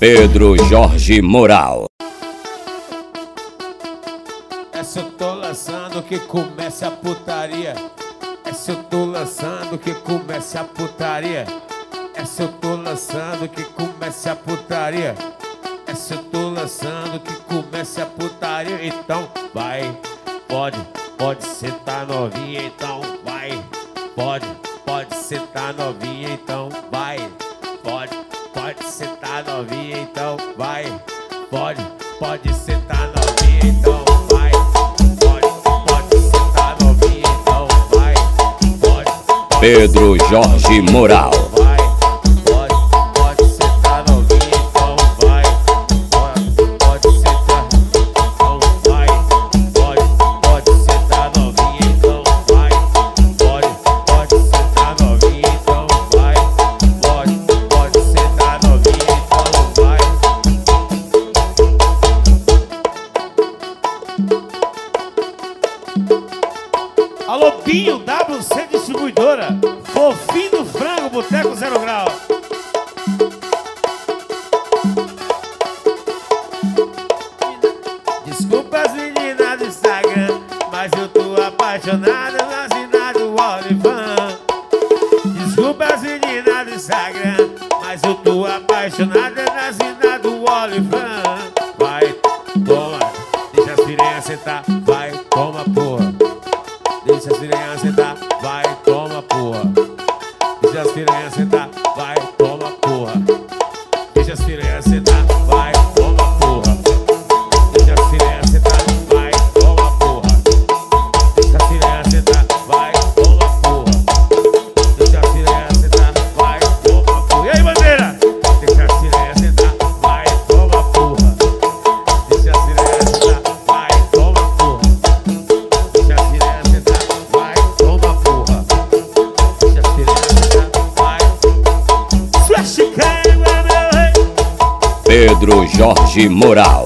Pedro Jorge Moral. Essa eu tô lançando que comece a putaria. Essa eu tô lançando que comece a putaria. Essa eu tô lançando que comece a putaria. Essa eu tô lançando que comece a putaria. Então vai, pode sentar novinha, então vai. Pode sentar novinha, então vai. Pode sentar novinha, então vai. Pode sentar novinha, então vai. Pode sentar novinha, então vai. Pedro Jorge Moral. Pode sentar novinha, então vai. Pode sentar, então vai. Pode sentar novinha, então vai. Pode sentar novinha, então vai. Pode sentar novinha, então vai. Alô, Binho, WC Distribuidora, Fofinho do Frango, Boteco 0 Grau. Desculpa as meninas do Instagram, mas eu tô apaixonado nas meninas do Olivan. Desculpa as meninas do Instagram, mas eu tô apaixonado nas meninas do Olivan. Vai, toma, deixa as piranhas sentar, vai, toma porra. Deixa as piranhas sentar, vai, toma porra. Deixa as piranhas sentar, vai, toma porra. Deixa as piranhas sentar, vai, toma porra. Deixa as piranhas sentar, vai, toma porra. Deixa as piranhas sentar, vai, toma porra. Deixa as piranhas sentar, vai, toma porra. E aí, bandeira? Deixa as piranhas sentar, vai, toma porra. Deixa as piranhas sentar, vai, toma porra. Deixa as piranhas sentar, vai, toma porra. Deixa as piranhas sentar, vai. Sua chicane, meu rei. Pedro Jorge Moral.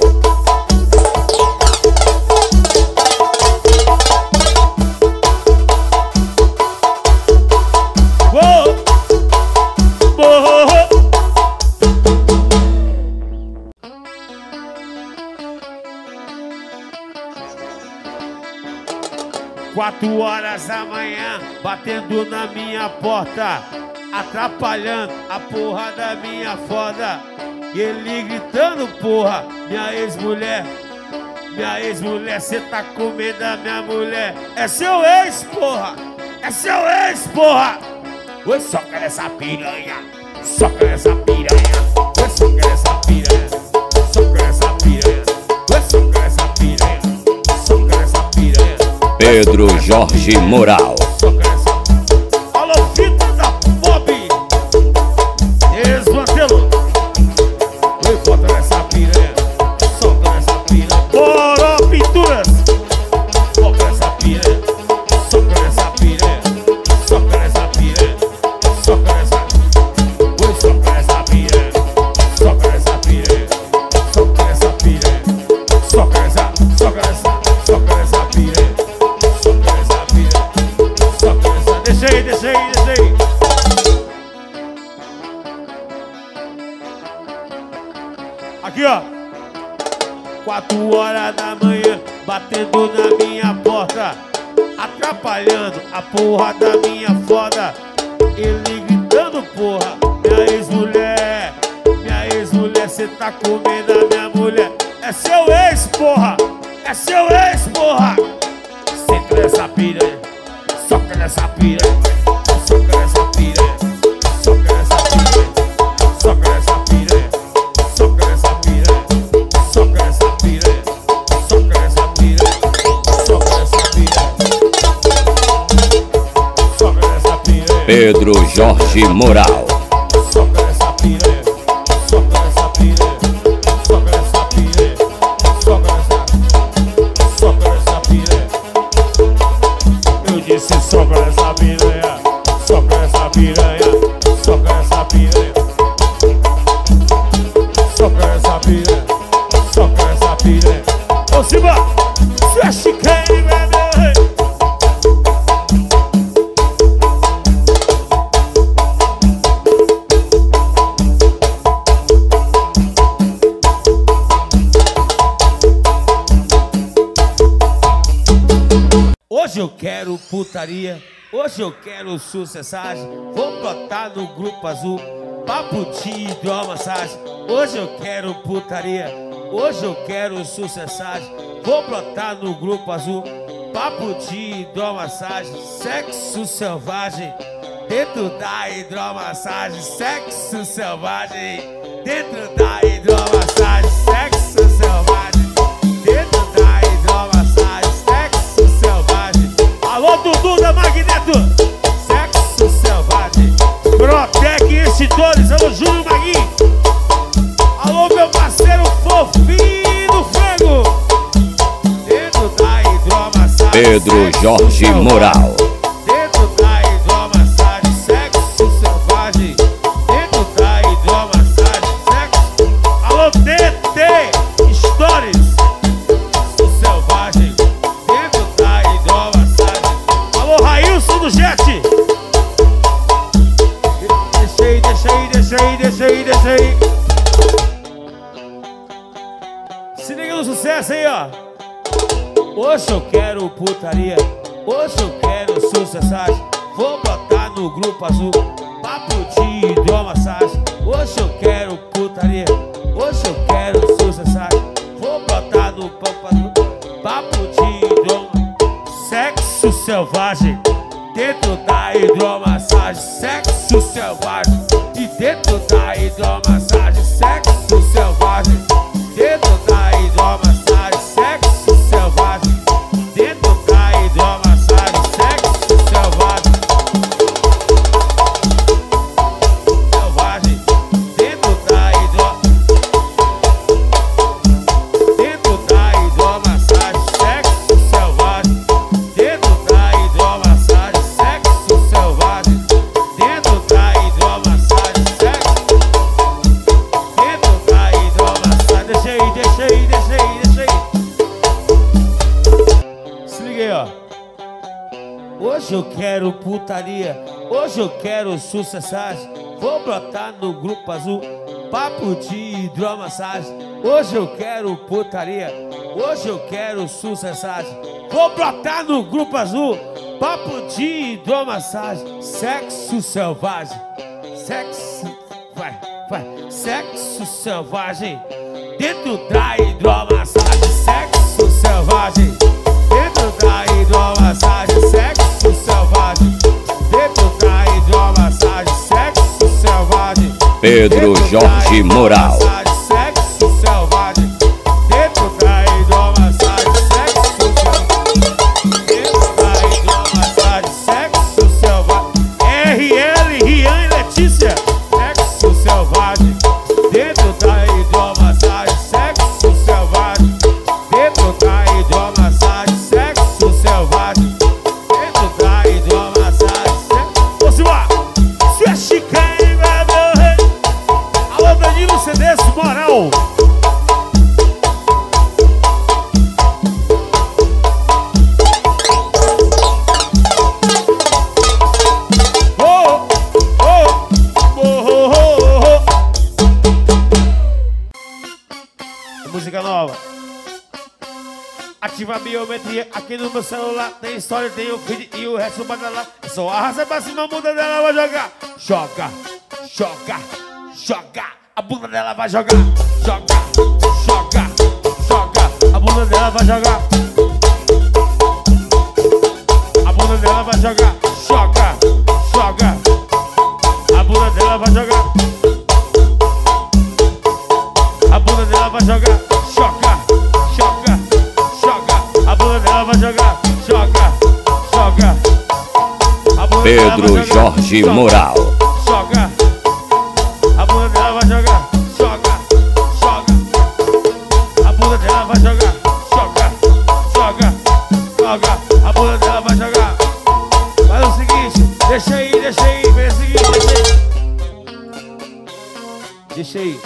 Uou! Uou! 4 horas da manhã, batendo na minha porta, atrapalhando a porra da minha foda. E ele gritando, porra, minha ex-mulher, cê tá comendo a minha mulher. É seu ex, porra, é seu ex, porra. Oi, só quero essa piranha, só quero essa piranha. Oi, só quero essa piranha, só quero essa piranha. Oi, só quero essa piranha, só quero essa piranha. Pedro Jorge Moral. Só quero essa. Alô, fita da Bob, desmantelou. Oi, bota nessa piranha, solta nessa piranha. Boró Pinturas, bota nessa piranha, solta nessa piranha, solta nessa piranha, solta nessa. Oi, solta nessa piranha, solta nessa piranha, solta nessa piranha, solta nessa, solta nessa, solta nessa piranha, solta nessa piranha, solta nessa. Deixa aí, deixa aí, deixa aí. Aqui, ó. 4 horas da manhã, batendo na minha porta, atrapalhando a porra da minha foda. Ele gritando, porra, minha ex-mulher, cê tá comendo a minha mulher. É seu ex, porra, é seu ex, porra. Senta nessa piranha, soca nessa piranha, soca nessa piranha, soca nessa piranha, soca nessa piranha, soca nessa piranha, soca nessa piranha, soca nessa piranha, soca nessa piranha, soca nessa piranha. Pedro Jorge Moral. Soca nessa piranha, soca nessa piranha, soca nessa piranha, soca nessa piranha. Eu disse soca nessa piranha, soca nessa piranha, soca nessa piranha, soca nessa piranha, soca nessa piranha. Ô Simba, você é chicane, meu rei. Hoje eu quero putaria, hoje eu quero sucessagem. Vou botar no grupo azul, papo de hidromassagem. Hoje eu quero putaria, hoje eu quero sucessagem. Vou botar no grupo azul, papo de hidromassagem. Sexo selvagem dentro da hidromassagem. Sexo selvagem dentro da hidromassagem. Sexo selvagem dentro da hidromassagem. Sexo selvagem. Alô, Dudu da Magneto. Sexo selvagem. Protec Extintores. Alô, Júnior Maguinho. Alô, meu parceiro fofinho do frango. Dentro da hidromassagem. Pedro Jorge Moral. Dentro da hidromassagem. Sexo selvagem. Dentro da hidromassagem. Sexo. Alô, TT Stories. Sexo selvagem. Dentro da hidromassagem. Alô, Railson do Jet. Deixa aí. Se liga no sucesso aí, ó. Hoje eu quero putaria, hoje eu quero sucessagem. Vou botar no grupo azul, papo de hidromassagem. Hoje eu quero putaria, hoje eu quero sucessagem. Vou botar no papo azul, papo de hidromassagem. Sexo selvagem dentro da hidromassagem. Sexo selvagem. E dentro da hidromassagem. Sexo selvagem. Dentro da hidromassagem. Sexo selvagem. Dentro da hidromassagem. Sexo selvagem. Selvagem. Dentro da Dentro da hidromassagem. Sexo selvagem. Dentro da hidromassagem. Sexo selvagem. Dentro da hidromassagem. Sexo. Dentro da hidromassagem. Deixa aí. Se liga aí, ó. Hoje eu quero putaria, hoje eu quero sucessagem. Vou botar no grupo azul, papo de hidromassagem. Hoje eu quero putaria, hoje eu quero sucessagem. Vou botar no grupo azul, papo de hidromassagem. Sexo selvagem. Sexo, vai. Sexo selvagem dentro da hidromassagem. Sexo selvagem dentro da hidromassagem. Sexo selvagem dentro da hidromassagem. Sexo selvagem. Pedro Jorge Moral. Sexo selvagem dentro da hidromassagem. Sexo selvagem dentro da hidromassagem. Sexo selvagem. RL, Rian e Letícia. Sexo selvagem dentro da hidromassagem. Sexo selvagem dentro da hidromassagem. Sexo selvagem dentro da hidromassagem. Ô, Silva, se é chicane, meu rei. Alô, Danilo CDs Moral. Música nova. Ativa a biometria aqui no meu celular. Tem história, tem o feed e o resto bota lá. É só arrasta pra cima, a bunda dela vai jogar. Joga. A bunda dela vai jogar. Joga. A bunda dela vai jogar. A bunda dela vai jogar. Joga. A bunda dela vai jogar. A bunda dela vai jogar. Joga. A bunda dela vai jogar. Joga. A bunda Pedro Jorge Moral. Joga. A bunda dela vai jogar. Joga. A bunda dela vai jogar. Joga. A bunda dela vai jogar. Faz o seguinte, deixa aí, faz o seguinte, deixa aí.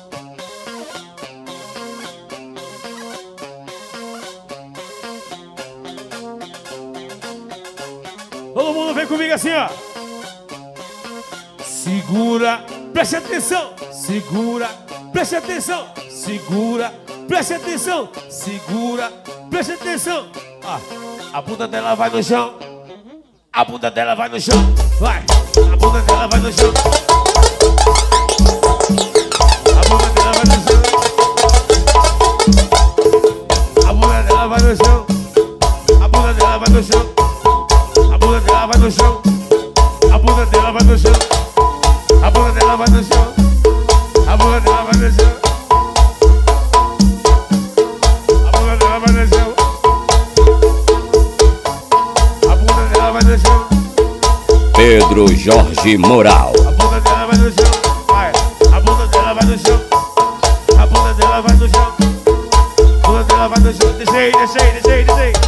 Todo mundo vem comigo assim, ó. Segura, preste atenção. Segura, preste atenção. Segura, preste atenção. Segura, preste atenção. A bunda dela vai no chão. A bunda dela vai no chão. Vai. A bunda dela vai no chão. A bunda dela vai no chão. A bunda dela vai no chão. A bunda dela vai no chão. A bunda dela vai no chão. A bunda dela vai no chão. A bunda dela vai no chão. A bunda dela vai no chão. A bunda dela vai no chão. A bunda dela vai no chão. Pedro Jorge Moral. A bunda dela vai no chão. Vai. A bunda dela vai no chão. A bunda dela vai no chão. A bunda dela vai no chão. Deixa aí, deixa aí, deixa aí, deixa aí.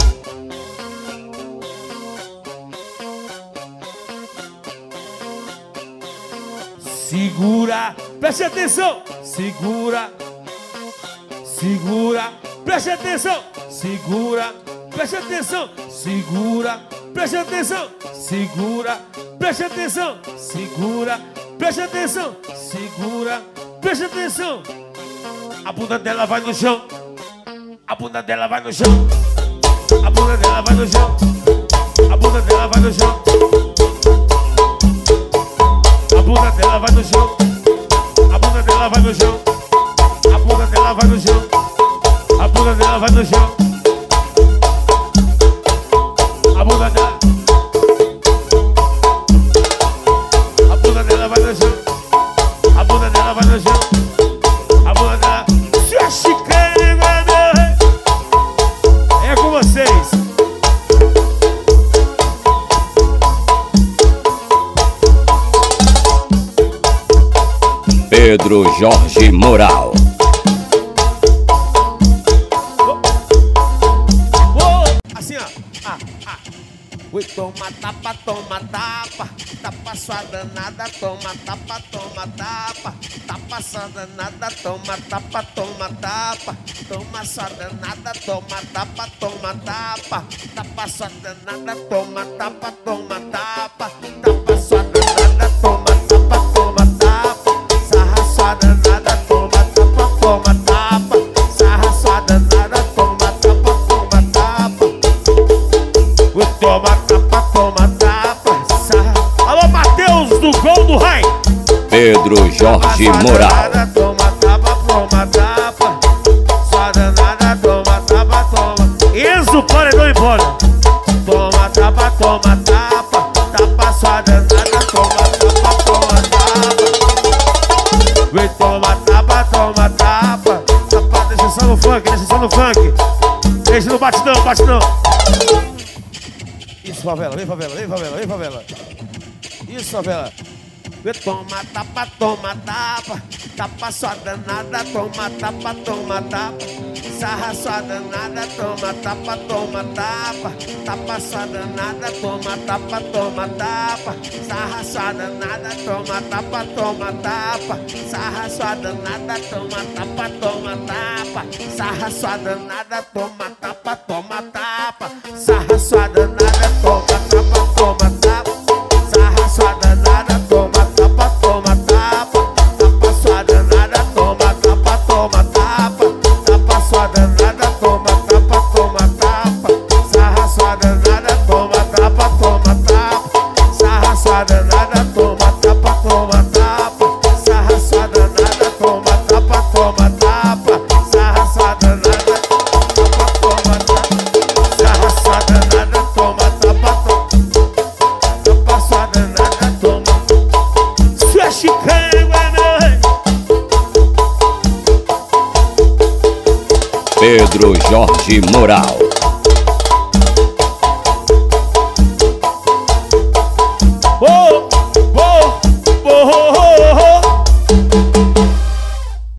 Segura, preste atenção. Segura, segura, preste atenção. Segura, preste atenção. Segura, preste atenção. Segura, preste atenção. Segura, preste atenção. Segura, preste atenção. A bunda dela vai no chão. A bunda dela vai no chão. A bunda dela vai no chão. A bunda dela vai no chão. A bunda dela vai no chão. A bunda dela vai no chão. A bunda dela vai no chão. A bunda dela vai no chão. A bunda dela. A bunda dela vai no chão. A bunda dela vai no chão. A bunda dela. Se a chicane vai morrer. É com vocês. Pedro Jorge Moral. Assim, ó. Oi, toma tapa, toma tapa. Tapa sua danada, toma tapa, toma tapa. Tapa sua danada, toma tapa, toma tapa. Toma sua danada, toma tapa, toma tapa. Tapa sua danada, toma tapa, toma tapa. Tapa sua danada, toma tapa, toma tapa. Sarra sua danada, toma tapa, toma tapa. Sarra sua danada, toma tapa, toma tapa. Toma tapa, toma tapa. Sarra. Alô, Matheus do Gol do Rai. Pedro Jorge Moral. Toma tapa, toma tapa. Sua danada, toma tapa, toma. Enzo Paredão e Bola. Toma tapa, toma tapa. Tapa sua danada, toma tapa, toma tapa. Vem, toma tapa, toma tapa. Tapa, deixa só no funk, deixa só no funk. Deixa no batidão, batidão. Isso, favela, vem favela, vem favela, vem favela. Isso, favela. Vem, toma tapa, toma tapa. Tapa sua danada, toma tapa, toma tapa. Sarra sua danada, toma tapa, toma tapa. Tapa sua danada, toma tapa, toma tapa. Sarra sua danada, toma tapa, toma tapa. Sarra sua danada, toma tapa, toma tapa. Sarra sua danada, toma tapa, toma tapa. Sarra sua danada, toma tapa, toma tapa. Sarra sua danada, toma tapa, toma tapa. Tapa sua danada, toma tapa, toma tapa. Tapa sua danada, toma tapa, toma tapa. Sarra sua danada, toma tapa, toma tapa. Sarra sua danada, toma tapa, toma tapa. Sarra sua danada, toma tapa, toma tapa. Sarra sua danada, tapa, toma tapa. Sarra sua danada, toma tapa, toma. Tapa sua danada, toma. Se é chicane, vai morrer. Pedro Jorge Moral.